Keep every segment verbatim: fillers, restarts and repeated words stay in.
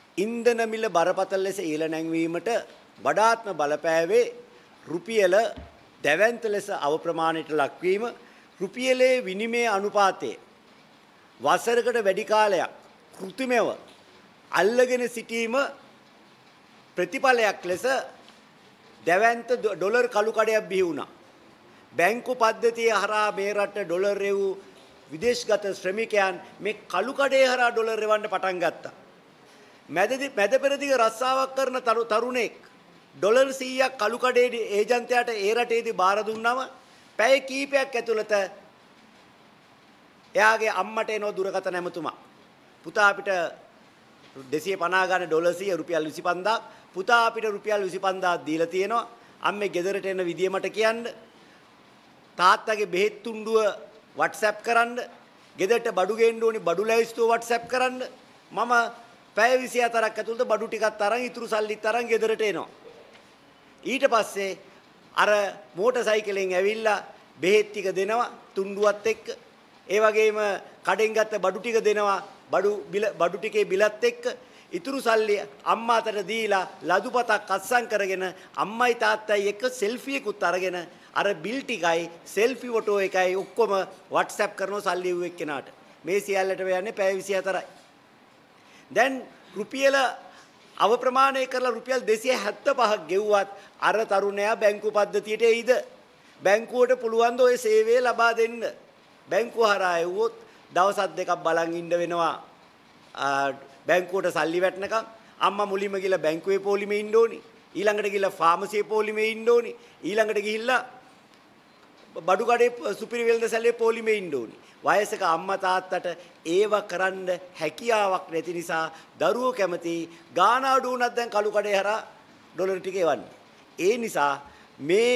ඉන්ධන මිල බරපතල ලෙස ඉහළ නැංවීමට වඩාත්ම බලපෑවේ රුපියල දැවැන්ත ලෙස අවප්‍රමාණයට ලක්වීම, රුපියලේ විනිමය අනුපාතයේ වසරකට වැඩි කාලයක් කෘත්‍රිමව අල්ලගෙන සිටීම ප්‍රතිඵලයක් ලෙස දැවැන්ත ඩොලර් කළු කඩයක් බිහි වුණා. බැංකු පද්ධතිය හරහා මේ රට ඩොලර් රෙව් විදේශගත ශ්‍රමිකයන් මේ කළු කඩේ හරහා ඩොලර් රෙවන්න පටන් ගත්තා. මැදදි මැද පෙරදිග රස්සාවක් කරන තරුණෙක් ඩොලර් සීයක් කළු කඩේ ඒජන්තයාට ඒ රටේදී බාර දුන්නම පැය කීපයක් ඇතුළත එයාගේ අම්මට එන දුරකථන ඇමතුමක් පුතා අපිට දෙසිය පනහ ගන්න ඩොලර් සීය රුපියල් විසි පන්දාක් පුතා අපිට රුපියල් විසි පන්දාක් දීලා තියෙනවා අම්මේ ගෙදරට එන විදිය මට කියන්න තාත්තගේ බෙහෙත් තුණ්ඩුව WhatsApp කරන්න ගෙදරට බඩු ගේන්න ඕනි බඩු ලැයිස්තුව WhatsApp කරන්න මම පැය විසි හතරක් ඇතුළත බඩු ටිකක් අරන් ඉතුරු සල්ලිත් අරන් ගෙදරට එනවා ඊට පස්සේ අර මෝටර් සයිකලෙන් ඇවිල්ලා බෙහෙත් ටික දෙනවා තුණ්ඩුවත් එක්ක ඒ වගේම කඩෙන් ගත්ත බඩු ටික දෙනවා බඩු බිල බඩු ටිකේ බිලත් එක්ක ඉතුරු සල්ලි අම්මාට දීලා ලදුපතක් අස්සම් කරගෙන අම්මයි තාත්තයි එක්ක සෙල්ෆි එකකුත් අරගෙන අර බිල් ටිකයි සෙල්ෆි ෆොටෝ එකයි ඔක්කොම WhatsApp කරනවා සල්ලි වූ එක්කෙනාට මේ සියල්ලට යන්නේ පැය විසි හතරයි දැන් රුපියල අවප්‍රමාණය කරලා රුපියල් දෙසිය හැත්තෑ පහක් ගෙව්වත් අර තරුණයා බැංකු පද්ධතියට එයිද බැංකුවට පුළුවන් ද ඔය සේවය ලබා දෙන්න බැංකුව හරහා එව්වොත් දවස් දෙකක් බලන් ඉන්න වෙනවා බැංකුවට සල්ලි වැටෙනකම් අම්මා මුලින්ම ගිහලා බැංකුවේ පොලිමේ ඉන්න ඕනි ඊළඟට ගිහලා ෆාමසියේ පොලිමේ ඉන්න ඕනි ඊළඟට ගිහිල්ලා බඩු කඩේ සුපිරි වෙළඳසැලේ පොලිමේ ඉන්න ඕනි වයසක අම්මා තාත්තට ඒව කරන්න හැකියාවක් නැති නිසා දරුවෝ කැමති ගාන අඩු වුණත් දැන් කළු කඩේ හරහා ඩොලර් ටික එවන්නේ ඒ නිසා මේ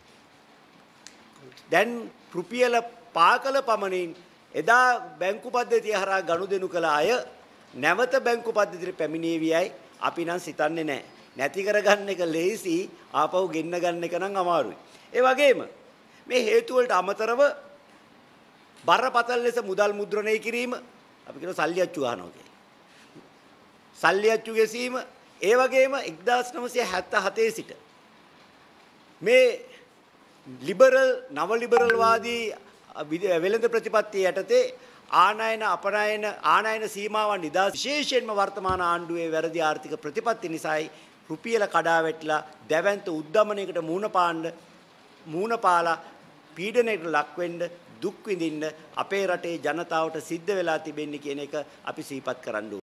දැන් රුපියල පාකල පමණින් එදා බැංකු පද්ධතිය හරහා ගනුදෙනු කළ අය නැවත බැංකු පද්ධතියට පැමිණේවියයි අපි නම් සිතන්නේ නැහැ. නැති කරගන්න එක ලේසි ආපහු ගෙන්න ගන්න එක නම් අමාරුයි. ඒ වගේම මේ හේතු වලට අමතරව බරපතල ලෙස මුදල් මුද්‍රණය කිරීම අපි කියන සල්ලි අච්චු ගන්නවා කියලා. සල්ලි අච්චු ගැසීම ඒ වගේම එක්දාස් නවසිය හැත්තෑ හතේ සිට මේ ලිබරල් නව ලිබරල් වාදී වෙළඳ ප්‍රතිපත්තිය යටතේ ආනයන අපනයන ආනයන සීමාවන් නිදා විශේෂයෙන්ම වර්තමාන ආණ්ඩුවේ වැරදි ආර්ථික ප්‍රතිපත්ති නිසායි රුපියල කඩා වැටිලා දැවැන්ත උද්දමනයකට මූණ පාන්න මූණ පාලා පීඩනයකට ලක් වෙන්න දුක් විඳින්න අපේ රටේ ජනතාවට සිද්ධ වෙලා තිබෙන්නේ කියන එක අපි සිහිපත් කරන්න